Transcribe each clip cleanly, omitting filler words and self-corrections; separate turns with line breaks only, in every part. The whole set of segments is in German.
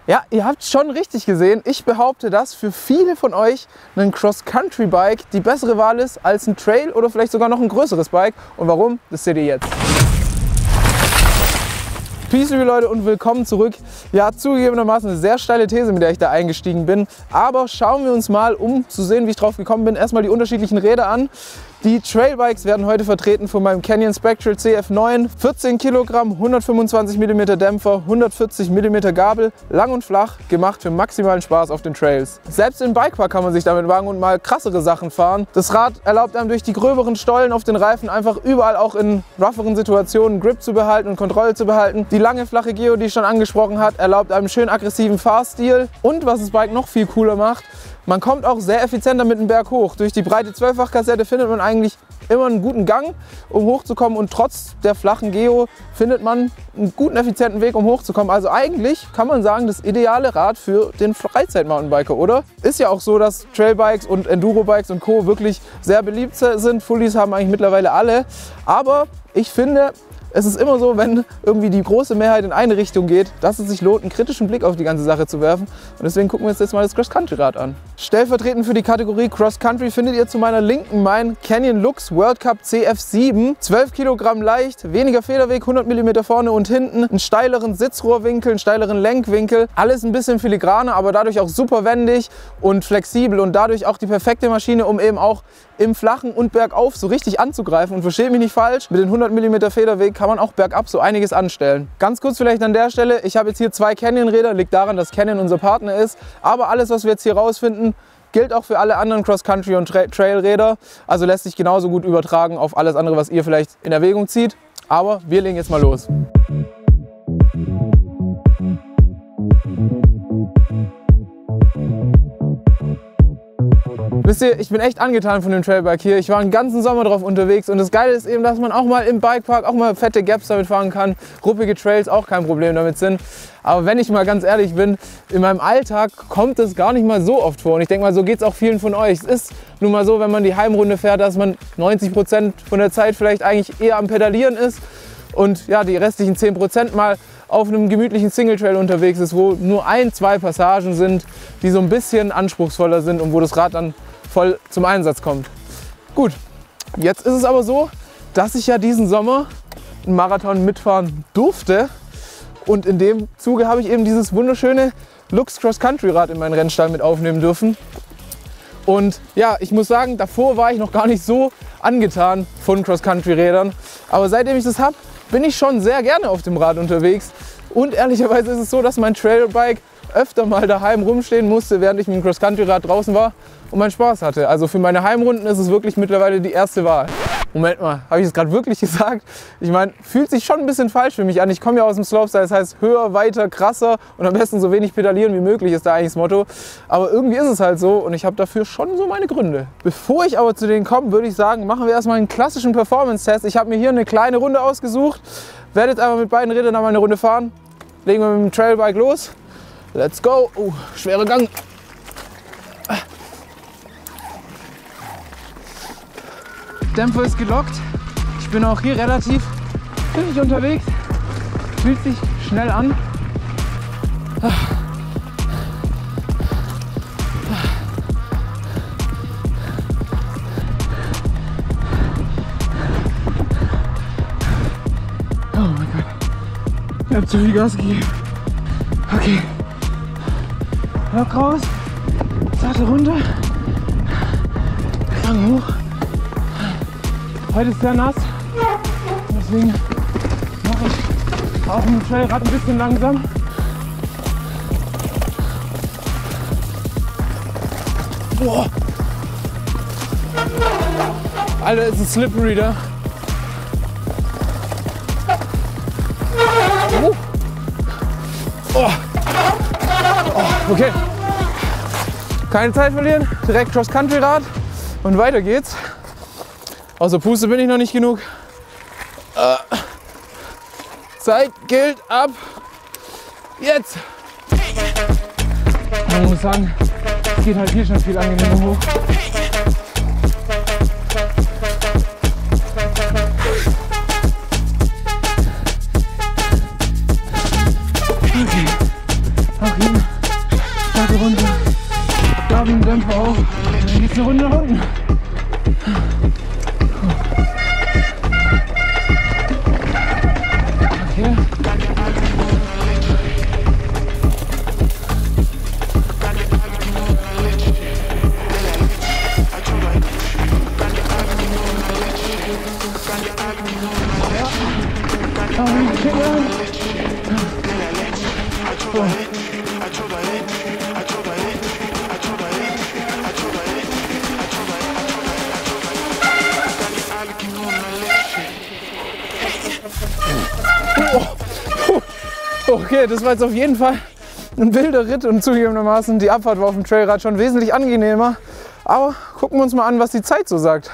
Ja, ihr habt schon richtig gesehen. Ich behaupte, dass für viele von euch ein Cross-Country-Bike die bessere Wahl ist als ein Trail oder vielleicht sogar noch ein größeres Bike. Und warum, das seht ihr jetzt. Peace, liebe Leute, und willkommen zurück. Ja, zugegebenermaßen eine sehr steile These, mit der ich da eingestiegen bin. Aber schauen wir uns mal, um zu sehen, wie ich drauf gekommen bin, erstmal die unterschiedlichen Räder an. Die Trailbikes werden heute vertreten von meinem Canyon Spectral CF9. 14 Kilogramm, 125 mm Dämpfer, 140 mm Gabel, lang und flach, gemacht für maximalen Spaß auf den Trails. Selbst im Bikepark kann man sich damit wagen und mal krassere Sachen fahren. Das Rad erlaubt einem durch die gröberen Stollen auf den Reifen einfach überall auch in rougheren Situationen Grip zu behalten und Kontrolle zu behalten. Die lange flache Geo, die ich schon angesprochen habe, erlaubt einem schön aggressiven Fahrstil. Und was das Bike noch viel cooler macht, man kommt auch sehr effizient damit den Berg hoch. Durch die breite 12-fach-Kassette findet man eigentlich immer einen guten Gang, um hochzukommen, und trotz der flachen Geo findet man einen guten, effizienten Weg, um hochzukommen. Also eigentlich kann man sagen, das ideale Rad für den Freizeit-Mountainbiker, oder? Ist ja auch so, dass Trailbikes und Enduro-Bikes und Co. wirklich sehr beliebt sind. Fullies haben eigentlich mittlerweile alle. Aber ich finde, es ist immer so, wenn irgendwie die große Mehrheit in eine Richtung geht, dass es sich lohnt, einen kritischen Blick auf die ganze Sache zu werfen. Und deswegen gucken wir uns jetzt mal das Cross-Country-Rad an. Stellvertretend für die Kategorie Cross-Country findet ihr zu meiner Linken mein Canyon Lux World Cup CF7. 12 Kilogramm leicht, weniger Federweg, 100 mm vorne und hinten, einen steileren Sitzrohrwinkel, einen steileren Lenkwinkel. Alles ein bisschen filigraner, aber dadurch auch super wendig und flexibel und dadurch auch die perfekte Maschine, um eben auch im Flachen und bergauf so richtig anzugreifen. Und versteht mich nicht falsch, mit den 100 mm Federweg kann man auch bergab so einiges anstellen. Ganz kurz vielleicht an der Stelle, ich habe jetzt hier 2 Canyon-Räder, liegt daran, dass Canyon unser Partner ist. Aber alles, was wir jetzt hier rausfinden, gilt auch für alle anderen Cross-Country- und Trail-Räder. Also lässt sich genauso gut übertragen auf alles andere, was ihr vielleicht in Erwägung zieht. Aber wir legen jetzt mal los. Wisst ihr, ich bin echt angetan von dem Trailbike hier. Ich war den ganzen Sommer drauf unterwegs und das Geile ist eben, dass man auch mal im Bikepark auch mal fette Gaps damit fahren kann. Ruppige Trails auch kein Problem damit sind. Aber wenn ich mal ganz ehrlich bin, in meinem Alltag kommt das gar nicht mal so oft vor. Und ich denke mal, so geht es auch vielen von euch. Es ist nun mal so, wenn man die Heimrunde fährt, dass man 90% von der Zeit vielleicht eigentlich eher am Pedalieren ist und ja, die restlichen 10% mal auf einem gemütlichen Single-Trail unterwegs ist, wo nur 1-2 Passagen sind, die so ein bisschen anspruchsvoller sind und wo das Rad dann voll zum Einsatz kommt. Gut, jetzt ist es aber so, dass ich ja diesen Sommer einen Marathon mitfahren durfte und in dem Zuge habe ich eben dieses wunderschöne Lux Cross-Country-Rad in meinen Rennstall mit aufnehmen dürfen. Und ja, ich muss sagen, davor war ich noch gar nicht so angetan von Cross-Country-Rädern, aber seitdem ich das habe, bin ich schon sehr gerne auf dem Rad unterwegs. Und ehrlicherweise ist es so, dass mein Trailbike öfter mal daheim rumstehen musste, während ich mit dem Cross-Country-Rad draußen war und meinen Spaß hatte. Also für meine Heimrunden ist es wirklich mittlerweile die erste Wahl. Moment mal, habe ich es gerade wirklich gesagt? Ich meine, fühlt sich schon ein bisschen falsch für mich an. Ich komme ja aus dem Slopestyle, das heißt höher, weiter, krasser und am besten so wenig pedalieren wie möglich ist da eigentlich das Motto. Aber irgendwie ist es halt so und ich habe dafür schon so meine Gründe. Bevor ich aber zu denen komme, würde ich sagen, machen wir erstmal einen klassischen Performance-Test. Ich habe mir hier eine kleine Runde ausgesucht, werde jetzt einmal mit beiden Rädern einmal eine Runde fahren. Legen wir mit dem Trailbike los. Let's go. Oh, schwerer Gang. Dämpfer ist gelockt. Ich bin auch hier relativ zügig unterwegs. Fühlt sich schnell an. Oh mein Gott. Ich habe zu viel Gas gegeben. Okay. Lock raus. Satte runter. Lang hoch. Heute ist sehr nass, deswegen mache ich auch mit dem Trailrad ein bisschen langsam. Boah! Alter, ist es slippery da. Oh. Oh, okay. Keine Zeit verlieren, direkt Cross-Country-Rad und weiter geht's. Außer Puste bin ich noch nicht genug. Zeit gilt ab jetzt. Man muss sagen, es geht halt hier schon viel angenehmer hoch. Okay. hin, Seite runter, da den Dämpfer auf, dann geht's eine Runde nach unten. Okay. Okay, das war jetzt auf jeden Fall ein wilder Ritt und zugegebenermaßen die Abfahrt war auf dem Trailrad schon wesentlich angenehmer. Aber gucken wir uns mal an, was die Zeit so sagt.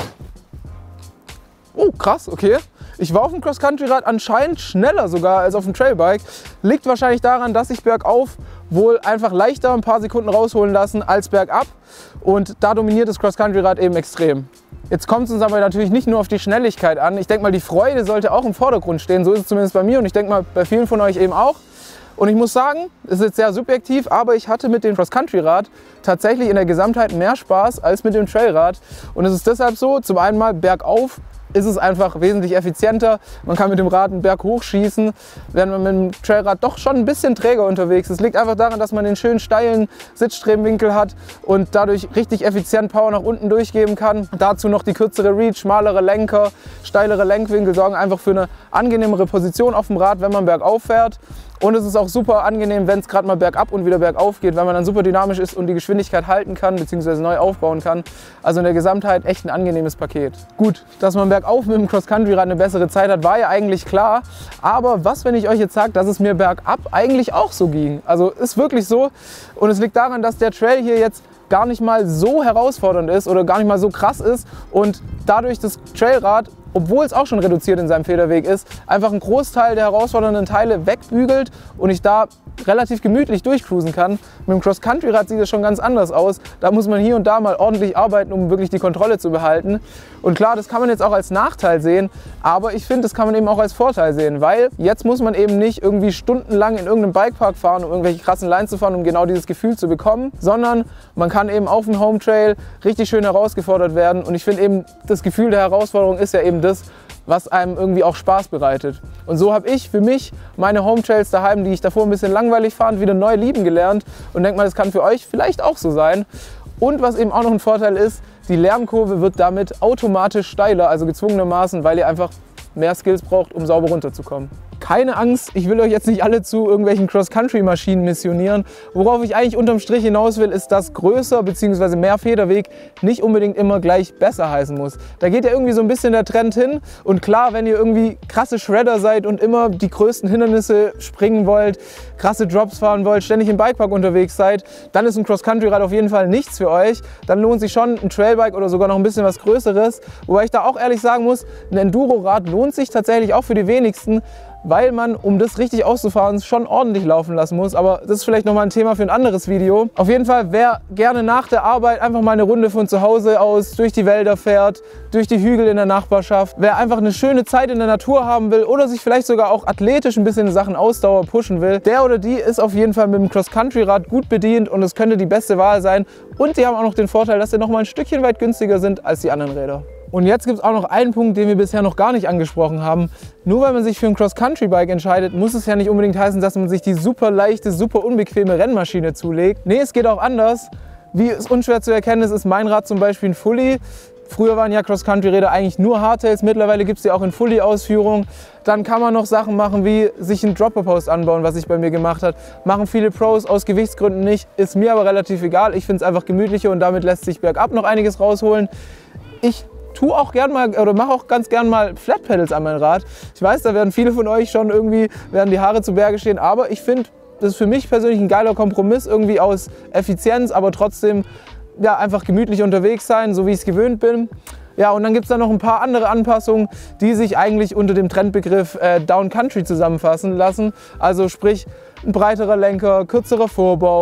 Oh, krass, okay. Ich war auf dem Cross-Country-Rad anscheinend schneller sogar als auf dem Trailbike. Liegt wahrscheinlich daran, dass ich bergauf wohl einfach leichter ein paar Sekunden rausholen lassen als bergab. Und da dominiert das Cross-Country-Rad eben extrem. Jetzt kommt es uns aber natürlich nicht nur auf die Schnelligkeit an. Ich denke mal, die Freude sollte auch im Vordergrund stehen. So ist es zumindest bei mir und ich denke mal bei vielen von euch eben auch. Und ich muss sagen, es ist jetzt sehr subjektiv, aber ich hatte mit dem Cross-Country-Rad tatsächlich in der Gesamtheit mehr Spaß als mit dem Trailrad. Und es ist deshalb so, zum einen mal bergauf ist es einfach wesentlich effizienter. Man kann mit dem Rad einen Berg hochschießen, während man mit dem Trailrad doch schon ein bisschen träger unterwegs ist. Es liegt einfach daran, dass man den schönen steilen Sitzstrebenwinkel hat und dadurch richtig effizient Power nach unten durchgeben kann. Dazu noch die kürzere Reach, schmalere Lenker, steilere Lenkwinkel sorgen einfach für eine angenehmere Position auf dem Rad, wenn man bergauf fährt. Und es ist auch super angenehm, wenn es gerade mal bergab und wieder bergauf geht, weil man dann super dynamisch ist und die Geschwindigkeit halten kann bzw. neu aufbauen kann. Also in der Gesamtheit echt ein angenehmes Paket. Gut, dass man bergauf mit dem Cross-Country-Rad eine bessere Zeit hat, war ja eigentlich klar. Aber was, wenn ich euch jetzt sage, dass es mir bergab eigentlich auch so ging? Also ist wirklich so. Und es liegt daran, dass der Trail hier jetzt gar nicht mal so herausfordernd ist oder gar nicht mal so krass ist und dadurch das Trailrad, obwohl es auch schon reduziert in seinem Federweg ist, einfach einen Großteil der herausfordernden Teile wegbügelt und ich da relativ gemütlich durchcruisen kann. Mit dem Cross-Country-Rad sieht es schon ganz anders aus. Da muss man hier und da mal ordentlich arbeiten, um wirklich die Kontrolle zu behalten. Und klar, das kann man jetzt auch als Nachteil sehen, aber ich finde, das kann man eben auch als Vorteil sehen, weil jetzt muss man eben nicht irgendwie stundenlang in irgendeinem Bikepark fahren, um irgendwelche krassen Lines zu fahren, um genau dieses Gefühl zu bekommen, sondern man kann eben auf dem Home Trail richtig schön herausgefordert werden. Und ich finde eben, das Gefühl der Herausforderung ist ja eben das, was einem irgendwie auch Spaß bereitet. Und so habe ich für mich meine Home Trails daheim, die ich davor ein bisschen langweilig fand, wieder neu lieben gelernt und denke mal, das kann für euch vielleicht auch so sein. Und was eben auch noch ein Vorteil ist, die Lernkurve wird damit automatisch steiler, also gezwungenermaßen, weil ihr einfach mehr Skills braucht, um sauber runterzukommen. Keine Angst, ich will euch jetzt nicht alle zu irgendwelchen Cross-Country-Maschinen missionieren. Worauf ich eigentlich unterm Strich hinaus will, ist, dass größer bzw. mehr Federweg nicht unbedingt immer gleich besser heißen muss. Da geht ja irgendwie so ein bisschen der Trend hin. Und klar, wenn ihr irgendwie krasse Shredder seid und immer die größten Hindernisse springen wollt, krasse Drops fahren wollt, ständig im Bikepark unterwegs seid, dann ist ein Cross-Country-Rad auf jeden Fall nichts für euch. Dann lohnt sich schon ein Trailbike oder sogar noch ein bisschen was Größeres. Wobei ich da auch ehrlich sagen muss, ein Enduro-Rad lohnt sich tatsächlich auch für die wenigsten, weil man, um das richtig auszufahren, schon ordentlich laufen lassen muss. Aber das ist vielleicht nochmal ein Thema für ein anderes Video. Auf jeden Fall, wer gerne nach der Arbeit einfach mal eine Runde von zu Hause aus durch die Wälder fährt, durch die Hügel in der Nachbarschaft, wer einfach eine schöne Zeit in der Natur haben will oder sich vielleicht sogar auch athletisch ein bisschen in Sachen Ausdauer pushen will, der oder die ist auf jeden Fall mit dem Cross-Country-Rad gut bedient und es könnte die beste Wahl sein. Und die haben auch noch den Vorteil, dass sie noch mal ein Stückchen weit günstiger sind als die anderen Räder. Und jetzt gibt es auch noch einen Punkt, den wir bisher noch gar nicht angesprochen haben. Nur weil man sich für ein Cross-Country-Bike entscheidet, muss es ja nicht unbedingt heißen, dass man sich die super leichte, super unbequeme Rennmaschine zulegt. Nee, es geht auch anders. Wie es unschwer zu erkennen ist, ist mein Rad zum Beispiel ein Fully. Früher waren ja Cross-Country-Räder eigentlich nur Hardtails, mittlerweile gibt es die auch in Fully-Ausführung. Dann kann man noch Sachen machen wie sich einen Dropper-Post anbauen, was ich bei mir gemacht habe. Machen viele Pros aus Gewichtsgründen nicht, ist mir aber relativ egal. Ich finde es einfach gemütlicher und damit lässt sich bergab noch einiges rausholen. Ich tue auch gern mal oder mache auch ganz gern mal Flat Pedals an mein Rad. Ich weiß, da werden viele von euch schon irgendwie, werden die Haare zu Berge stehen, aber ich finde, das ist für mich persönlich ein geiler Kompromiss irgendwie aus Effizienz, aber trotzdem ja, einfach gemütlich unterwegs sein, so wie ich es gewöhnt bin. Ja, und dann gibt es da noch ein paar andere Anpassungen, die sich eigentlich unter dem Trendbegriff Down Country zusammenfassen lassen. Also sprich, ein breiterer Lenker, kürzerer Vorbau,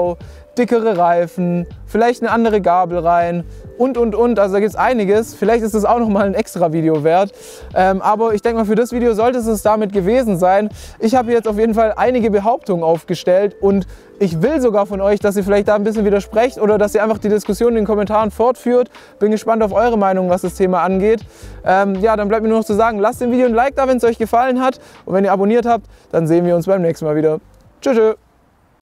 dickere Reifen, vielleicht eine andere Gabel rein und. Also da gibt es einiges. Vielleicht ist das auch nochmal ein extra Video wert. Aber ich denke mal, für das Video sollte es damit gewesen sein. Ich habe jetzt auf jeden Fall einige Behauptungen aufgestellt und ich will sogar von euch, dass ihr vielleicht da ein bisschen widersprecht oder dass ihr einfach die Diskussion in den Kommentaren fortführt. Bin gespannt auf eure Meinung, was das Thema angeht. Ja, dann bleibt mir nur noch zu sagen, lasst dem Video ein Like da, wenn es euch gefallen hat. Und wenn ihr abonniert habt, dann sehen wir uns beim nächsten Mal wieder. Tschüss.